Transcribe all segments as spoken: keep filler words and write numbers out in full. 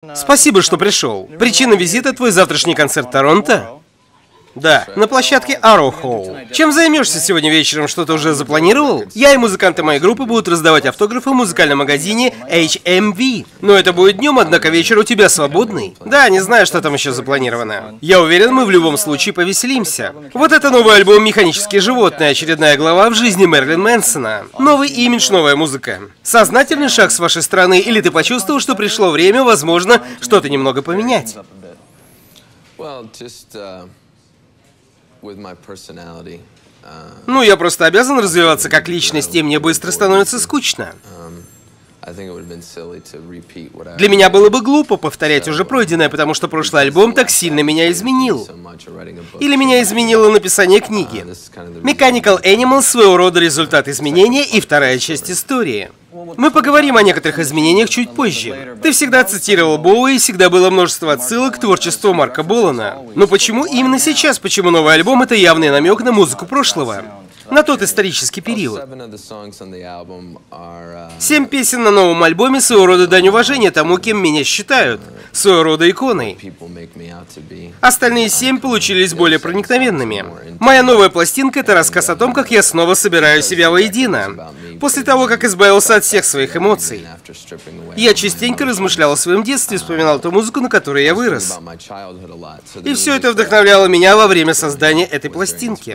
Спасибо, что пришел. Причина визита — твой завтрашний концерт в Торонто? Да, на площадке Arrow Hall. Чем займешься сегодня вечером? Что-то уже запланировал? Я и музыканты моей группы будут раздавать автографы в музыкальном магазине эйч эм ви. Но это будет днем, однако вечер у тебя свободный. Да, не знаю, что там еще запланировано. Я уверен, мы в любом случае повеселимся. Вот это новый альбом «Механические животные», очередная глава в жизни Мэрилин Мэнсона. Новый имидж, новая музыка. Сознательный шаг с вашей стороны, или ты почувствовал, что пришло время, возможно, что-то немного поменять? Ну, я просто обязан развиваться как личность, и мне быстро становится скучно. Для меня было бы глупо повторять уже пройденное, потому что прошлый альбом так сильно меня изменил. Или меня изменило написание книги. Mechanical Animals — своего рода результат изменения и вторая часть истории. Мы поговорим о некоторых изменениях чуть позже. Ты всегда цитировал Боуи, и всегда было множество отсылок к творчеству Марка Болана. Но почему именно сейчас? Почему новый альбом — это явный намек на музыку прошлого? На тот исторический период. Семь песен на новом альбоме — своего рода дань уважения тому, кем меня считают. Своего рода иконой. Остальные семь получились более проникновенными. Моя новая пластинка — это рассказ о том, как я снова собираю себя воедино. После того, как избавился от всех своих эмоций. Я частенько размышлял о своем детстве, вспоминал ту музыку, на которой я вырос. И все это вдохновляло меня во время создания этой пластинки.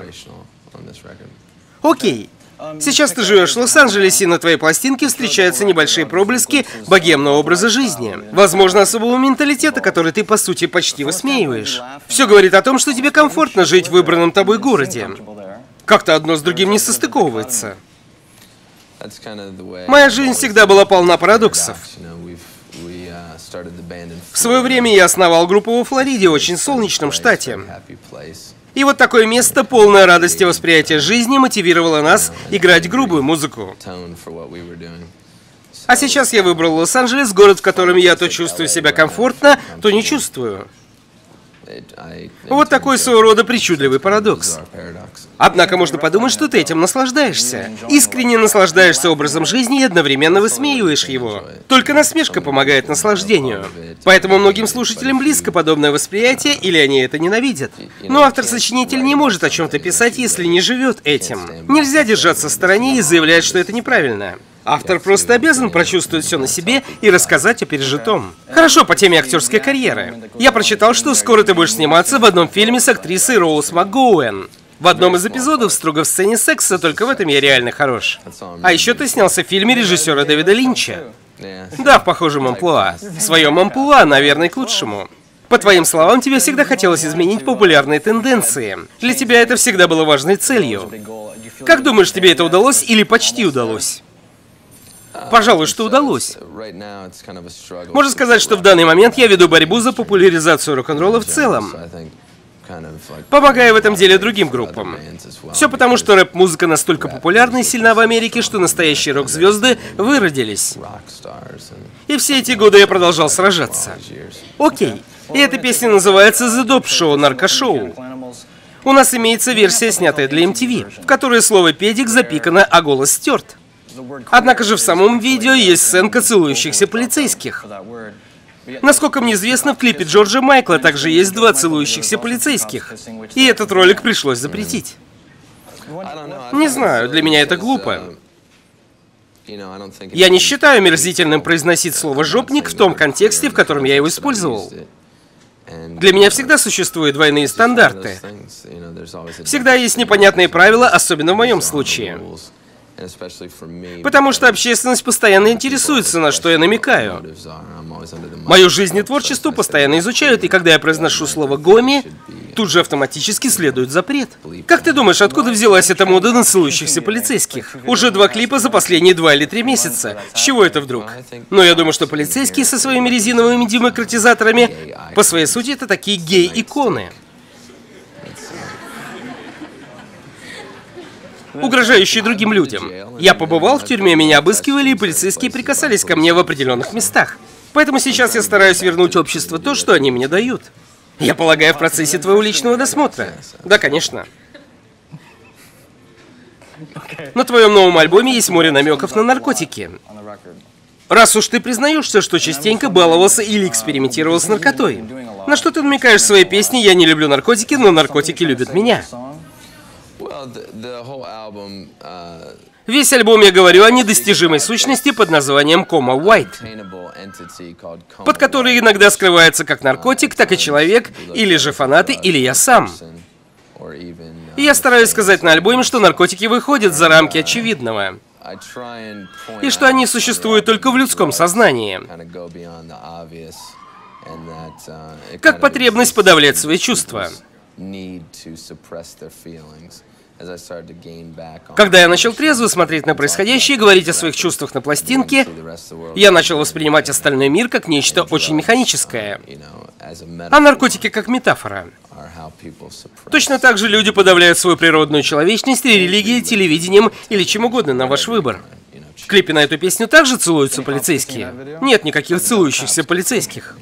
Окей. Сейчас ты живешь в Лос-Анджелесе, и на твоей пластинке встречаются небольшие проблески богемного образа жизни. Возможно, особого менталитета, который ты, по сути, почти высмеиваешь. Все говорит о том, что тебе комфортно жить в выбранном тобой городе. Как-то одно с другим не состыковывается. Моя жизнь всегда была полна парадоксов. В свое время я основал группу во Флориде, очень солнечном штате. И вот такое место, полное радости восприятия жизни, мотивировало нас играть грубую музыку. А сейчас я выбрал Лос-Анджелес, город, в котором я то чувствую себя комфортно, то не чувствую. Вот такой своего рода причудливый парадокс. Однако можно подумать, что ты этим наслаждаешься. Искренне наслаждаешься образом жизни и одновременно высмеиваешь его. Только насмешка помогает наслаждению. Поэтому многим слушателям близко подобное восприятие, или они это ненавидят. Но автор-сочинитель не может о чем-то писать, если не живет этим. Нельзя держаться в стороне и заявлять, что это неправильно. Автор просто обязан прочувствовать все на себе и рассказать о пережитом. Хорошо, по теме актерской карьеры. Я прочитал, что скоро ты будешь сниматься в одном фильме с актрисой Роуз МакГоуэн. В одном из эпизодов строго в сцене секса, только в этом я реально хорош. А еще ты снялся в фильме режиссера Дэвида Линча. Да, в похожем амплуа. В своем амплуа, наверное, к лучшему. По твоим словам, тебе всегда хотелось изменить популярные тенденции. Для тебя это всегда было важной целью. Как думаешь, тебе это удалось или почти удалось? Пожалуй, что удалось. Можно сказать, что в данный момент я веду борьбу за популяризацию рок-н-ролла в целом, помогая в этом деле другим группам. Все потому, что рэп-музыка настолько популярна и сильна в Америке, что настоящие рок-звезды выродились. И все эти годы я продолжал сражаться. Окей. И эта песня называется «The Dope Show» — наркошоу. У нас имеется версия, снятая для эм ти ви, в которой слово «педик» запикано, а голос стерт. Однако же в самом видео есть сценка целующихся полицейских. Насколько мне известно, в клипе Джорджа Майкла также есть два целующихся полицейских. И этот ролик пришлось запретить. Не знаю, для меня это глупо. Я не считаю омерзительным произносить слово «жопник» в том контексте, в котором я его использовал. Для меня всегда существуют двойные стандарты. Всегда есть непонятные правила, особенно в моем случае. Потому что общественность постоянно интересуется, на что я намекаю. Мою жизнь и творчество постоянно изучают, и когда я произношу слово «гоми», тут же автоматически следует запрет. Как ты думаешь, откуда взялась эта мода на целующихся полицейских? Уже два клипа за последние два или три месяца. С чего это вдруг? Но я думаю, что полицейские со своими резиновыми демократизаторами, по своей сути, это такие гей-иконы. Угрожающие другим людям. Я побывал в тюрьме, меня обыскивали, и полицейские прикасались ко мне в определенных местах. Поэтому сейчас я стараюсь вернуть обществу то, что они мне дают. Я полагаю, в процессе твоего личного досмотра. Да, конечно. На твоем новом альбоме есть море намеков на наркотики. Раз уж ты признаешься, что частенько баловался или экспериментировал с наркотой, на что ты намекаешь в своей песне «Я не люблю наркотики, но наркотики любят меня»? Весь альбом я говорю о недостижимой сущности под названием Кома Уайт, под которой иногда скрывается как наркотик, так и человек, или же фанаты, или я сам. И я стараюсь сказать на альбоме, что наркотики выходят за рамки очевидного, и что они существуют только в людском сознании, как потребность подавлять свои чувства. Когда я начал трезво смотреть на происходящее и говорить о своих чувствах на пластинке, я начал воспринимать остальной мир как нечто очень механическое, а наркотики как метафора. Точно так же люди подавляют свою природную человечность религией, телевидением или чем угодно на ваш выбор. В клипе на эту песню также целуются полицейские? Нет никаких целующихся полицейских.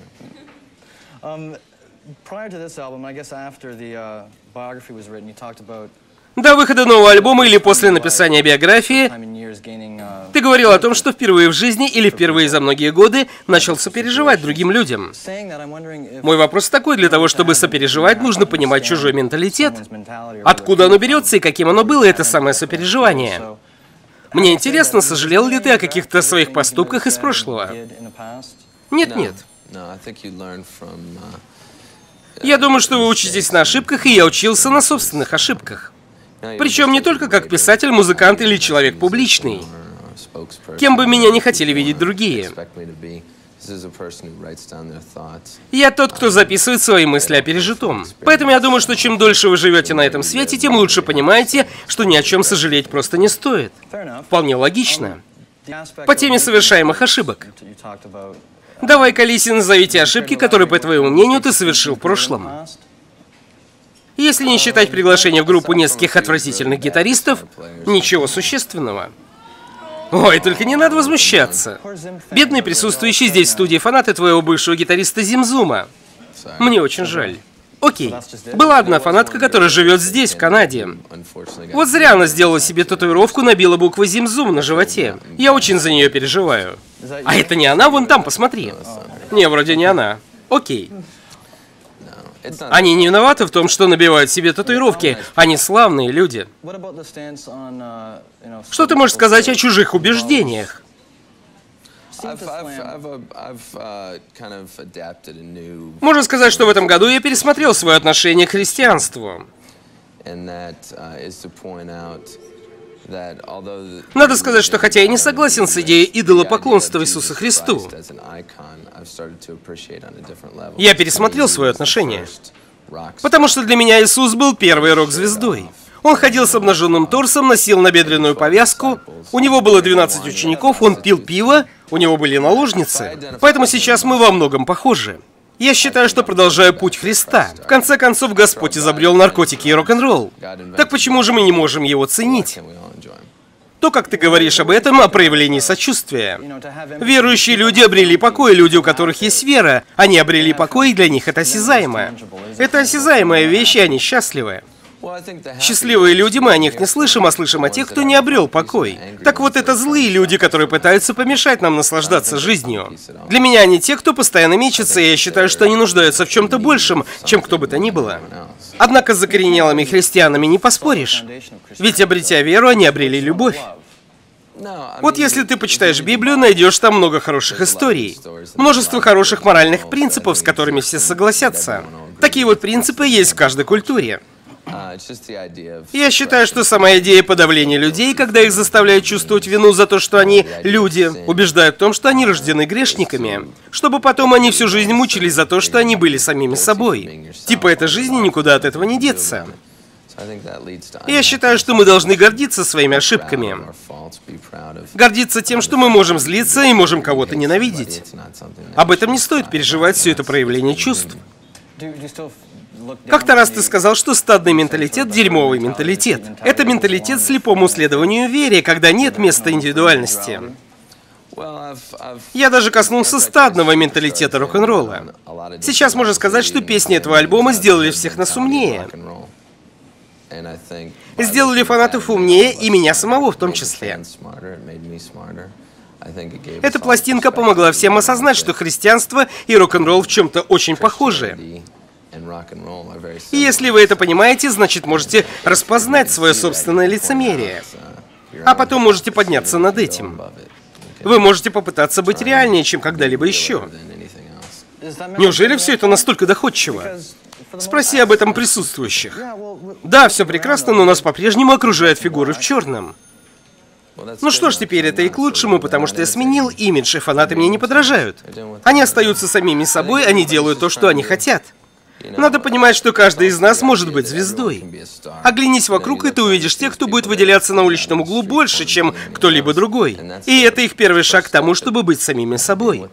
До выхода нового альбома или после написания биографии ты говорил о том, что впервые в жизни или впервые за многие годы начал сопереживать другим людям. Мой вопрос такой: для того, чтобы сопереживать, нужно понимать чужой менталитет. Откуда оно берется и каким оно было, это самое сопереживание. Мне интересно, сожалел ли ты о каких-то своих поступках из прошлого? Нет-нет. Я думаю, что вы учитесь на ошибках, и я учился на собственных ошибках. Причем не только как писатель, музыкант или человек публичный. Кем бы меня не хотели видеть другие. Я тот, кто записывает свои мысли о пережитом. Поэтому я думаю, что чем дольше вы живете на этом свете, тем лучше понимаете, что ни о чем сожалеть просто не стоит. Вполне логично. По теме совершаемых ошибок. Давай-ка, Лиси, назови те ошибки, которые, по твоему мнению, ты совершил в прошлом. Если не считать приглашение в группу нескольких отвратительных гитаристов, ничего существенного. Ой, только не надо возмущаться. Бедные присутствующие здесь в студии фанаты твоего бывшего гитариста Зимзума. Мне очень жаль. Окей. Была одна фанатка, которая живет здесь, в Канаде. Вот зря она сделала себе татуировку, набила буквы Зимзум на животе. Я очень за нее переживаю. А это не она? Вон там, посмотри. Не, вроде не она. Окей. Они не виноваты в том, что набивают себе татуировки. Они славные люди. Что ты можешь сказать о чужих убеждениях? Можно сказать, что в этом году я пересмотрел свое отношение к христианству. Надо сказать, что хотя я не согласен с идеей идолопоклонства Иисусу Христу, я пересмотрел свое отношение. Потому что для меня Иисус был первой рок-звездой. Он ходил с обнаженным торсом, носил набедренную повязку, у него было двенадцать учеников, он пил пиво, у него были наложницы. Поэтому сейчас мы во многом похожи. Я считаю, что продолжаю путь Христа. В конце концов, Господь изобрел наркотики и рок-н-ролл. Так почему же мы не можем его ценить? То, как ты говоришь об этом, о проявлении сочувствия. Верующие люди обрели покой, люди, у которых есть вера. Они обрели покой, и для них это осязаемо. Это осязаемая вещь, и они счастливы. Счастливые люди, мы о них не слышим, а слышим о тех, кто не обрел покой. Так вот, это злые люди, которые пытаются помешать нам наслаждаться жизнью. Для меня они те, кто постоянно мечется, и я считаю, что они нуждаются в чем-то большем, чем кто бы то ни было. Однако с закоренелыми христианами не поспоришь. Ведь, обретя веру, они обрели любовь. Вот если ты почитаешь Библию, найдешь там много хороших историй. Множество хороших моральных принципов, с которыми все согласятся. Такие вот принципы есть в каждой культуре. Я считаю, что сама идея подавления людей, когда их заставляют чувствовать вину за то, что они люди, убеждают в том, что они рождены грешниками, чтобы потом они всю жизнь мучились за то, что они были самими собой. Типа этой жизни никуда от этого не деться. Я считаю, что мы должны гордиться своими ошибками. Гордиться тем, что мы можем злиться и можем кого-то ненавидеть. Об этом не стоит переживать, все это проявление чувств. Как-то раз ты сказал, что стадный менталитет – дерьмовый менталитет. Это менталитет слепому следованию вере, когда нет места индивидуальности. Я даже коснулся стадного менталитета рок-н-ролла. Сейчас можно сказать, что песни этого альбома сделали всех нас умнее. Сделали фанатов умнее, и меня самого в том числе. Эта пластинка помогла всем осознать, что христианство и рок-н-ролл в чем-то очень похожи. И если вы это понимаете, значит можете распознать свое собственное лицемерие. А потом можете подняться над этим. Вы можете попытаться быть реальнее, чем когда-либо еще. Неужели все это настолько доходчиво? Спроси об этом присутствующих. Да, все прекрасно, но нас по-прежнему окружают фигуры в черном. Ну что ж, теперь это и к лучшему, потому что я сменил имидж, и фанаты мне не подражают. Они остаются самими собой, они делают то, что они хотят. Надо понимать, что каждый из нас может быть звездой. Оглянись вокруг, и ты увидишь тех, кто будет выделяться на уличном углу больше, чем кто-либо другой. И это их первый шаг к тому, чтобы быть самими собой.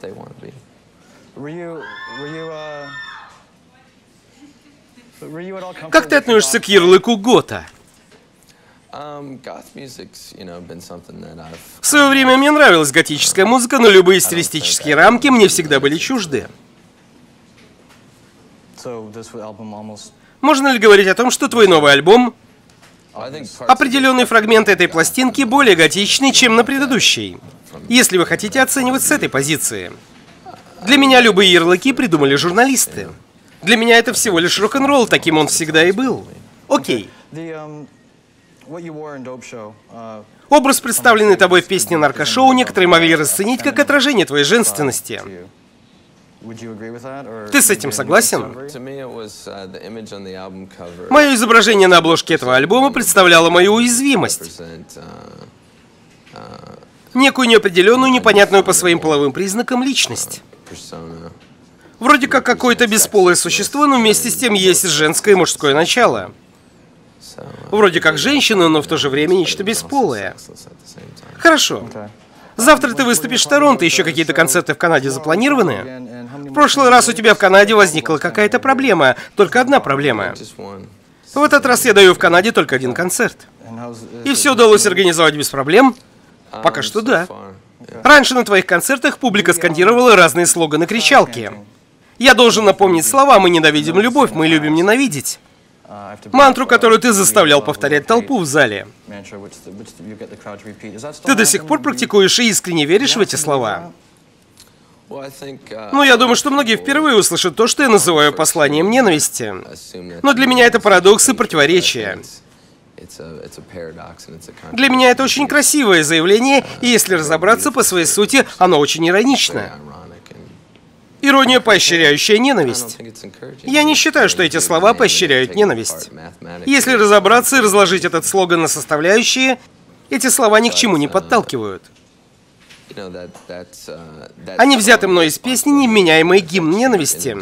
Как ты относишься к ярлыку гота? В свое время мне нравилась готическая музыка, но любые стилистические рамки мне всегда были чужды. Можно ли говорить о том, что твой новый альбом, определенные фрагменты этой пластинки более готичны, чем на предыдущей, если вы хотите оценивать с этой позиции? Для меня любые ярлыки придумали журналисты. Для меня это всего лишь рок-н-ролл, таким он всегда и был. Окей. Образ, представленный тобой в песне «Наркошоу», некоторые могли расценить как отражение твоей женственности. Ты с этим согласен? Мое изображение на обложке этого альбома представляло мою уязвимость. Некую неопределенную, непонятную по своим половым признакам личность. Вроде как какое-то бесполое существо, но вместе с тем есть женское и мужское начало. Вроде как женщина, но в то же время нечто бесполое. Хорошо. Завтра ты выступишь в Торонто, еще какие-то концерты в Канаде запланированы? В прошлый раз у тебя в Канаде возникла какая-то проблема, только одна проблема. В этот раз я даю в Канаде только один концерт. И все удалось организовать без проблем? Пока что да. Раньше на твоих концертах публика скандировала разные слоганы-кричалки. Я должен напомнить слова: «Мы ненавидим любовь, мы любим ненавидеть». Мантру, которую ты заставлял повторять толпу в зале. Ты до сих пор практикуешь и искренне веришь в эти слова? Ну, я думаю, что многие впервые услышат то, что я называю посланием ненависти. Но для меня это парадокс и противоречие. Для меня это очень красивое заявление, и если разобраться по своей сути, оно очень иронично. Ирония, поощряющая ненависть. Я не считаю, что эти слова поощряют ненависть. Если разобраться и разложить этот слоган на составляющие, эти слова ни к чему не подталкивают. Они взяты мной из песни «Невменяемый гимн ненависти».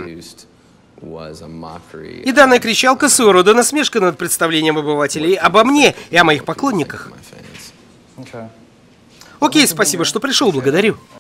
И данная кричалка — своего рода насмешка над представлением обывателей обо мне и о моих поклонниках. Окей, спасибо, что пришел, благодарю.